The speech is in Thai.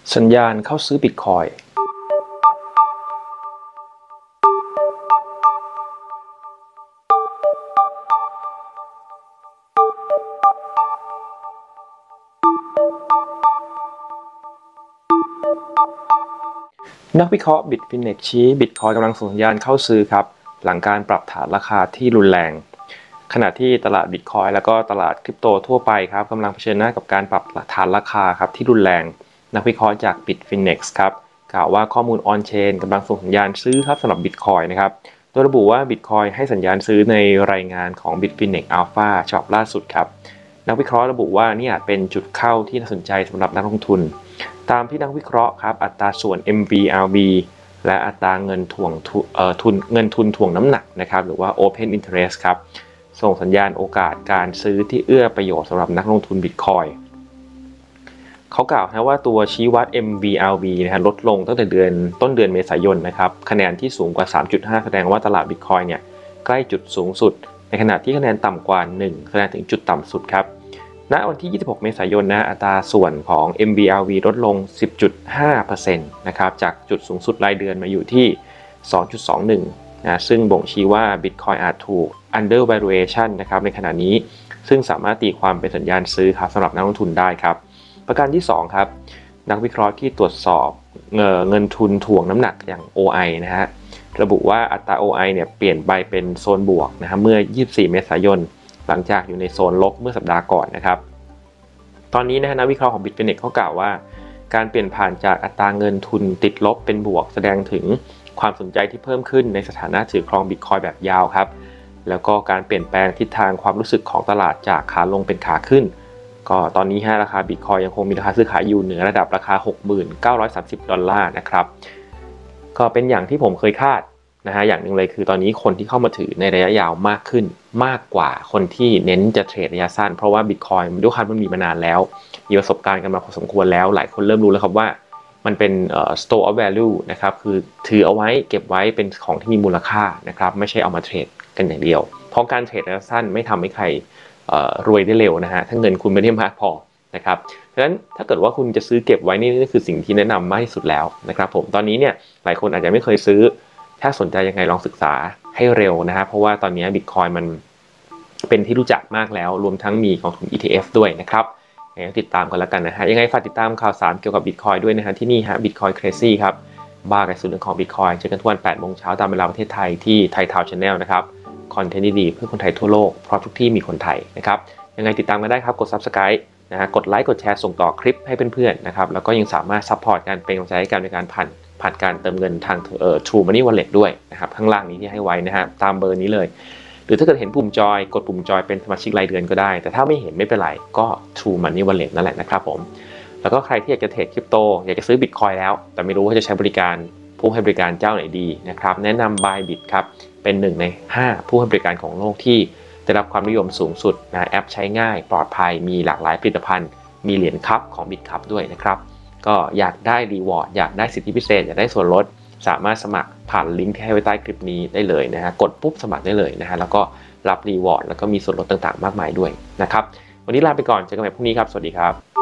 สัญญาณเข้าซื้อบิตคอยนักวิเคราะห์ Bitfinex ชี้บิตคอยกำลังส่งสัญญาณเข้าซื้อครับหลังการปรับฐานราคาที่รุนแรงขณะที่ตลาดบิตคอยแล้วก็ตลาดคริปโตทั่วไปครับกำลังเผชิญหน้ากับการปรับฐานราคาครับที่รุนแรงนักวิเคราะห์จาก Bitfinex ครับกล่าวว่าข้อมูลออนเชนกำลังส่งสัญญาณซื้อครับสำหรับบิตคอยนะครับโดยระบุว่าบิตคอยให้สัญญาณซื้อในรายงานของ Bitfinex Alpha ฉบับล่าสุดครับนักวิเคราะห์ระบุว่านี่อาจเป็นจุดเข้าที่น่าสนใจสำหรับนักลงทุนตามที่นักวิเคราะห์ครับอัตราส่วน MVRV และอัตราเงินทุนถ่วงน้ำหนักนะครับหรือว่า Open Interest ครับส่งสัญญาณโอกาสการซื้อที่เอื้อประโยชน์สำหรับนักลงทุนบิตคอยเขากล่าวนะว่าตัวชี้วัด MVRV นะฮะลดลงตั้งแต่ต้นเดือนเมษายนนะครับคะแนนที่สูงกว่า 3.5 แสดงว่าตลาดบิตคอยเนี่ยใกล้จุดสูงสุดในขณะที่คะแนนต่ำกว่า1แสดงถึงจุดต่ำสุดครับณวันที่26เมษายนนะอัตราส่วนของ MVRV ลดลง 10.5% นะครับจากจุดสูงสุดรายเดือนมาอยู่ที่ 2.21 นะซึ่งบ่งชี้ว่า Bitcoin อาจถูก under valuation นะครับในขณะนี้ซึ่งสามารถตีความเป็นสัญญาณซื้อครับสำหรับนักลงทุนได้ครับประการที่2ครับนักวิเคราะห์ที่ตรวจสอบเงินทุนถ่วงน้ำหนักอย่าง OI นะฮะระบุว่าอัตรา OI เนี่ยเปลี่ยนไปเป็นโซนบวกนะครับเมื่อ24เมษายนหลังจากอยู่ในโซนลบเมื่อสัปดาห์ก่อนนะครับตอนนี้นะนักวิเคราะห์ของ Bitfinex เขากล่าวว่าการเปลี่ยนผ่านจากอัตราเงินทุนติดลบเป็นบวกแสดงถึงความสนใจที่เพิ่มขึ้นในสถานะถือครอง Bitcoin แบบยาวครับแล้วก็การเปลี่ยนแปลงทิศทางความรู้สึกของตลาดจากขาลงเป็นขาขึ้นก็ตอนนี้ราคา Bitcoin ยังคงมีราคาซื้อขายอยู่เหนือระดับราคา $6,930 นะครับก็เป็นอย่างที่ผมเคยคาดนะฮะอย่างหนึ่งเลยคือตอนนี้คนที่เข้ามาถือในระยะยาวมากขึ้นมากกว่าคนที่เน้นจะเทรดระยะสั้นเพราะว่า Bitcoin ด้วยความมันมีมานานแล้วมีประสบการณ์กันมาพอสมควรแล้วหลายคนเริ่มรู้แล้วครับว่ามันเป็นstore of value นะครับคือถือเอาไว้เก็บไว้เป็นของที่มีมูลค่านะครับไม่ใช่เอามาเทรดกันอย่างเดียวเพราะการเทรดระยะสั้นไม่ทำให้ใครรวยได้เร็วนะฮะถ้าเงินคุณไม่ได้มากพอนะครับฉะนั้นถ้าเกิดว่าคุณจะซื้อเก็บไว้นี่คือสิ่งที่แนะนำมากที่สุดแล้วนะครับผมตอนนี้เนี่ยหลายคนอาจจะไม่เคยซื้อถ้าสนใจยังไงลองศึกษาให้เร็วนะฮะเพราะว่าตอนนี้ Bitcoin มันเป็นที่รู้จักมากแล้วรวมทั้งมีกองทุน ETF ด้วยนะครับติดตามกันแล้วกันนะฮะยังไงฝากติดตามข่าวสารเกี่ยวกับ Bitcoin ด้วยนะฮะที่นี่ฮะ Bitcoin Crazy ครับบ้ากันสุดเรื่องของ Bitcoin เจอกันทุกวัน 8 โมงเช้าตามเวลาประเทศไทยที่ไทยทาวน์ Channel นะครับคอนเทนต์ดีๆเพื่อคนไทยทั่วโลกเพราะทุกที่มีคนไทยนะครับยังไงติดตามกันได้ครับกด Subscribe นะฮะกดไลค์กดแชร์ส่งต่อคลิปให้เพื่อนๆนะครับแล้วก็ยังสามารถซัพพอร์ตการเป็นกำลังใจให้กันในการผ่านการเติมเงินทางTrue Money Wallet ด้วยนะครับข้างล่างนี้ที่ให้ไว้นะฮะตามเบอร์นี้เลยหรือถ้าเกิดเห็นปุ่มจอยกดปุ่มจอยเป็นสมาชิกรายเดือนก็ได้แต่ถ้าไม่เห็นไม่เป็นไรก็ True Money Wallet นั่นแหละนะครับผมแล้วก็ใครที่อยากจะเทรดคริปโตอยากจะซื้อ Bitcoin แล้วแต่ไม่รู้ว่าจะใช้บริการผู้ให้บริการเจ้าไหนดีนะครับแนะนำ Bybit ครับเป็น1ใน5ผู้ให้บริการของโลกที่ได้รับความนิยมสูงสุดนะแอปใช้ง่ายปลอดภัยมีหลากหลายผลิตภัณฑ์มีเหรียญคัพของ BitCup ด้วยนะครับก็อยากได้รีวอร์ดอยากได้สิทธิพิเศษอยากได้ส่วนลดสามารถสมัครผ่านลิงก์ที่ให้ไว้ใต้คลิปนี้ได้เลยนะฮะกดปุ๊บสมัครได้เลยนะฮะแล้วก็รับรีวอร์ดแล้วก็มีส่วนลดต่างๆมากมายด้วยนะครับวันนี้ลาไปก่อนเจอกันใหม่พรุ่งนี้ครับสวัสดีครับ